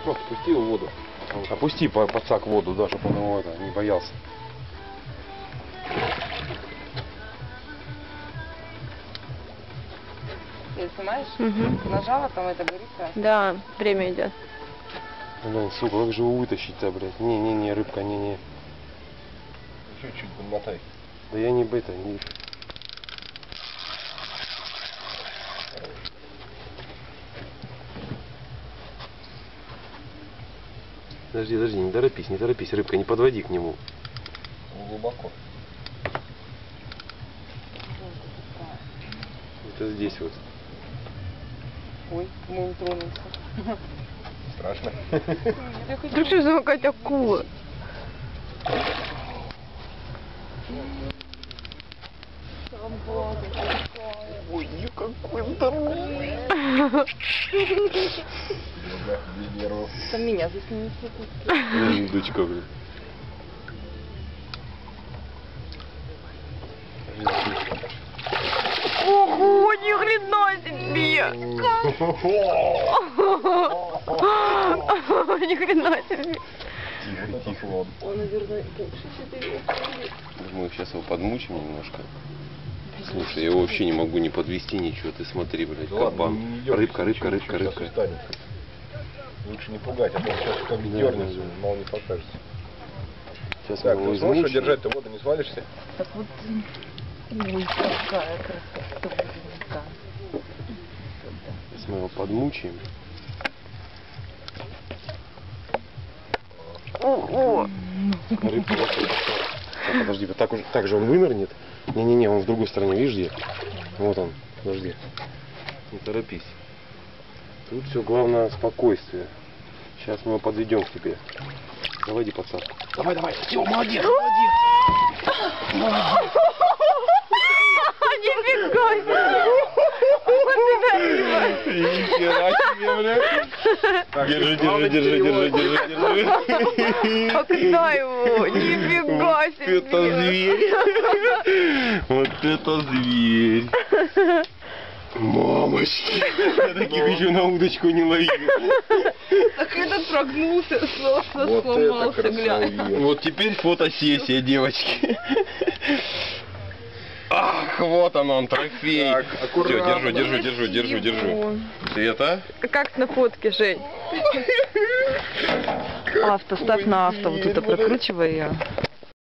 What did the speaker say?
Просто пусти его в воду. Опусти подсак в воду, да, чтобы он его не боялся. Ты снимаешь? Угу. Нажала, там это горит. Да, время идет. Блин, сука, как же его вытащить-то, блядь? Не, рыбка, не. Чуть-чуть подмотай. Да я не бета, не. Подожди, не торопись, рыбка, не подводи к нему. Глубоко. Это здесь вот. Ой, по-моему, тронулся. Страшно. Да что за какая-то акула? Ой, какой здоровый. Там меня заснимите. Дочка, блин. Ого, ни хрена себе! Ни хрена себе! Тихо. Он, наверное, больше 4. Мы сейчас его подмучим немножко. Слушай, я его вообще не могу не подвести ничего. Ты смотри, блядь, да кабан. Ладно, Рыбка. Лучше не пугать, а то сейчас как дернется, мало не покажется. Сейчас так, мы его ну сможешь измучим. держать-то, воду не свалишься? Так вот, ой, какая красота. Сейчас мы его подмучаем. Ого! Рыбка. Так, подожди, так же он вынырнет. Не, он в другой стороне, видишь где? Вот он, подожди. Не торопись. Тут все главное спокойствие. Сейчас мы его подведем к тебе. Давай, иди подсадку. Давай, все, молодец. Нифига себе! Нихера себе, бля. Держи. Когда его? Нифига себе! Вот это зверь. Мамочки. Я таких еще на удочку не ловил. Так этот прогнулся, Вот сломался, это глянь. красавец. Вот теперь фотосессия, девочки. Ах, вот он, трофей. Так, аккуратно. Все, держу. Света? Как на фотке, Жень? Авто, ставь на авто, вот это прокручивай ее.